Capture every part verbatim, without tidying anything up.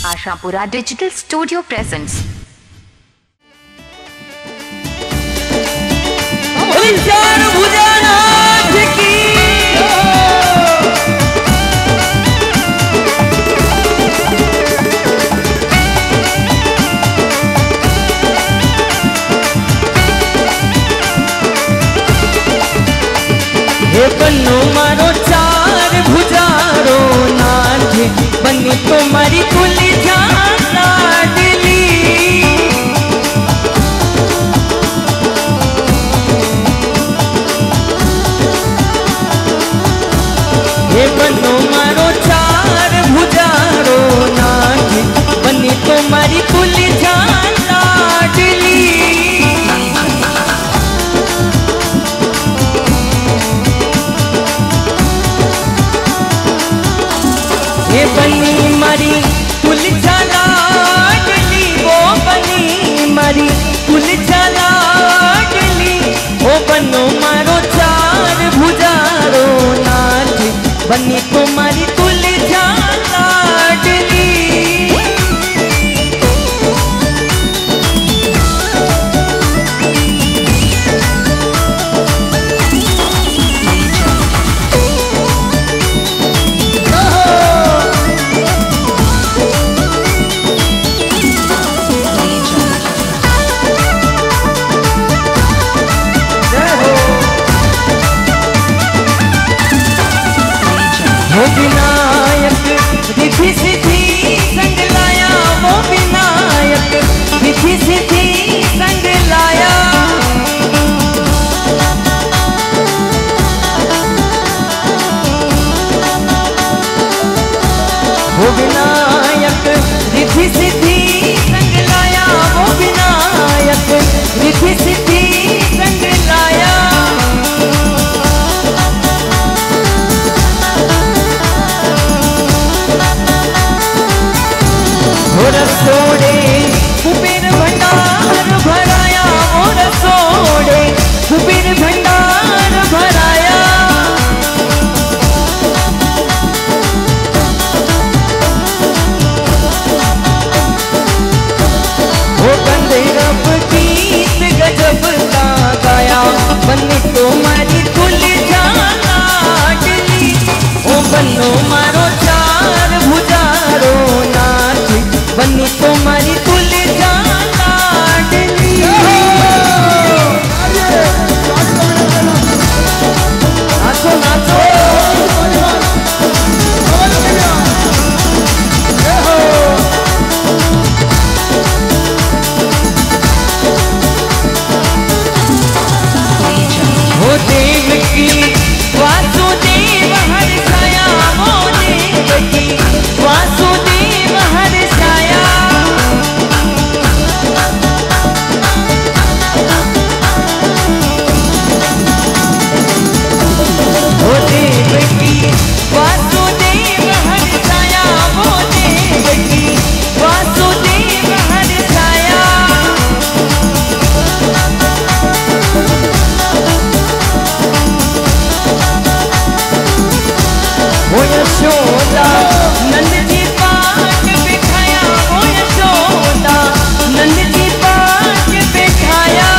Ashapura digital studio presents. हे बन्नो मारो चार भुजारो नाथ, बनी तुम्हारी कुली लाडली। हे बन्नो मारो चार भुजारो नाथ, बनी तुम्हारी कुली लाडली। ये बनी मरी कुल लाडली, वो बनी मरी कुल लाडली। ओ बनो मारो चार भुजारो नाथ, बनी तुम्हारी कुल लाडली। वो विनायक रिद्धि सिद्धि संग लाया, वो विनायक रिद्धि सिद्धि संग लाया। वो विनायक रिद्धि सिद्धि संग लाया, वो विनायक रिद्धि सिद्धि संग लाया। वो रसोड़े कुबेर भंडार भराया, वो रसोड़े कुबेर भंडार भराया। वो गंधर्व गीत गजब का गाया, बनी तुम्हारी कुल लाडली। ओ बनो मारो चार भुजारो नाथ, बनी तुम्हारी कुल लाडली। नाचो नाचो वो देव की वासुदेव हर्षाया, वो देव की वासुदेव हर्षाया। वो देव की वासुदेव हर्षाया, वो देव की वासुदेव हर्षाया। वो यशोदा नंद जी पास बिठाया, वो यशोदा नंद जी पास बिठाया।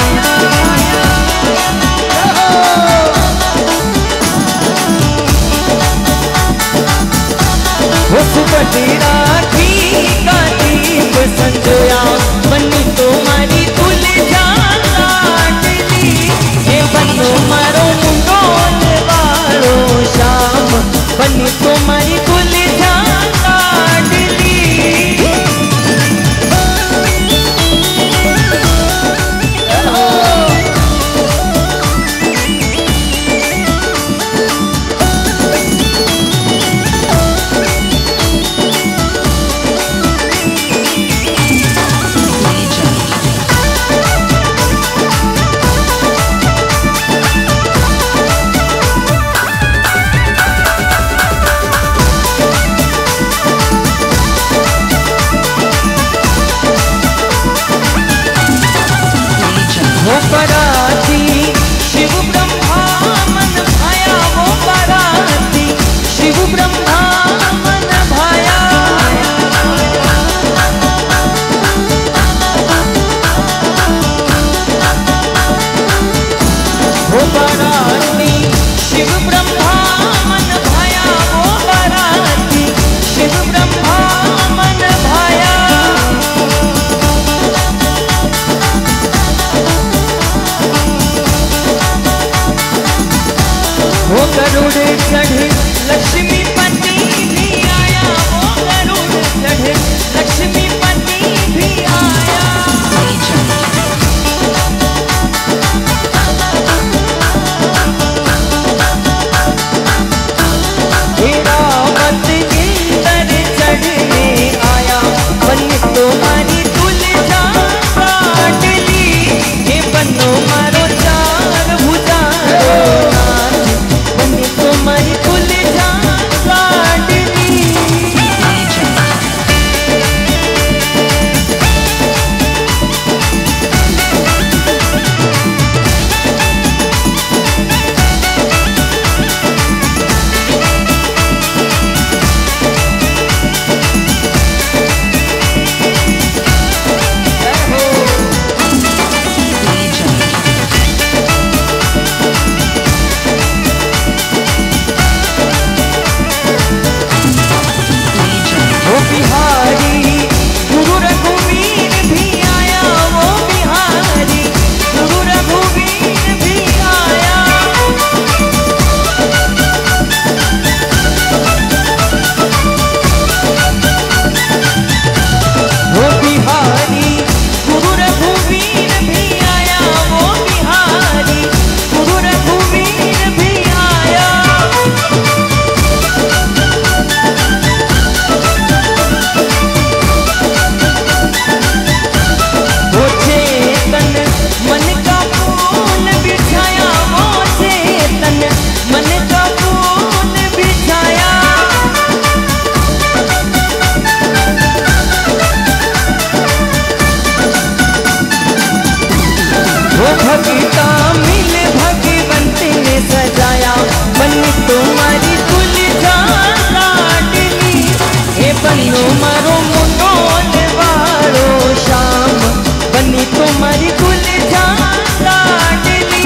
वो सुभद्रा की का दीप संजोया, बनी तुम्हारी कुल लाडली। हे बनो मारो मुंडोल वालो श्याम, बनी तुम्हारी कुल लाडली। मारो मुंडोल वालो शाम बनी तुम्हारी कुल जान लाडली।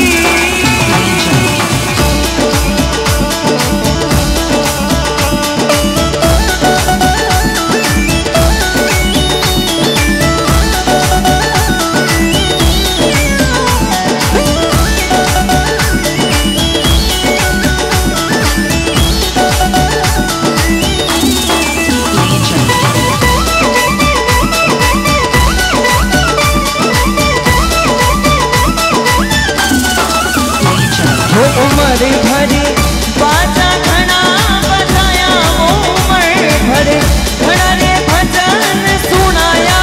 उमर भरी बाजा घना बजाया उमर भरे घना रे भजन सुनाया।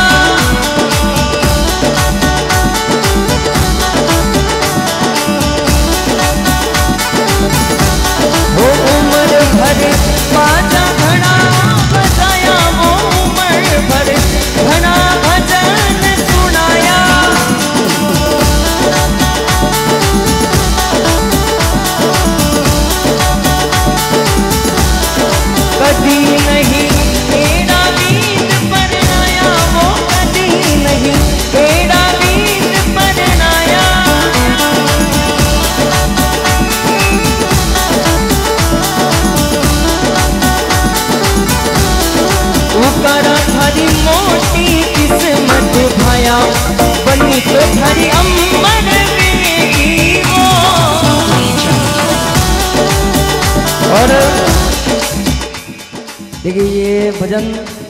वो उमर भरे बाजा घना बजाया उमर भरे घना भजन सुनाया। कदी नहीं तेरा बीत परनाया वो कदी नहीं तेरा बीत परनाया। उकरा थारी मोटी किस्मत भाया बनी तो थारी अम्बर बेगी वो। और देखिए ये भजन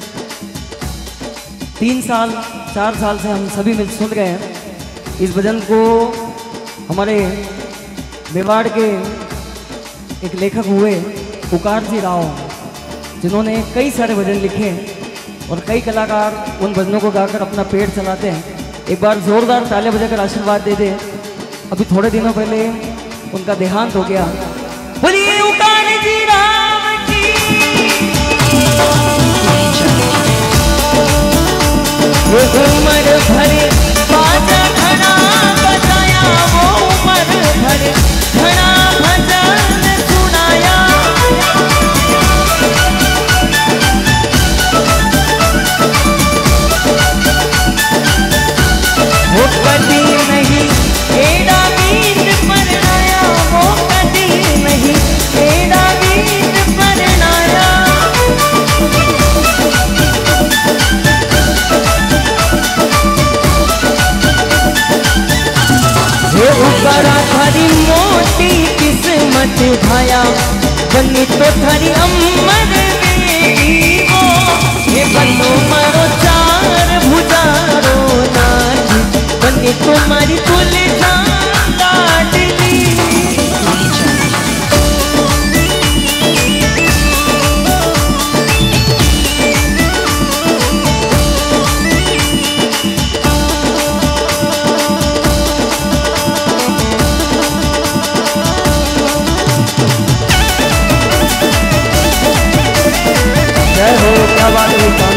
तीन साल चार साल से हम सभी मिल सुन रहे हैं। इस भजन को हमारे मेवाड़ के एक लेखक हुए पुकार जी राव, जिन्होंने कई सारे भजन लिखे और कई कलाकार उन भजनों को गाकर अपना पेट चलाते हैं। एक बार जोरदार तालियां बजाकर आशीर्वाद दे दे। अभी थोड़े दिनों पहले उनका देहांत हो गया। बोलिए उकार जी राम की। उमर भरे बाजा घना बजाया वो उमर भरे घना भजन सुनाया। वो कदी नहीं तेरा बीत परनाया वो कदी नहीं तेरा बीत परनाया। उकरा थारी मोटी किस्मत भाया बनी तो थारी अम्बर बेगी वो। ये बनो मारो चार भुजारो नाच बनी तुम्हारी कुल जान लाडली। जय हो, क्या बात है।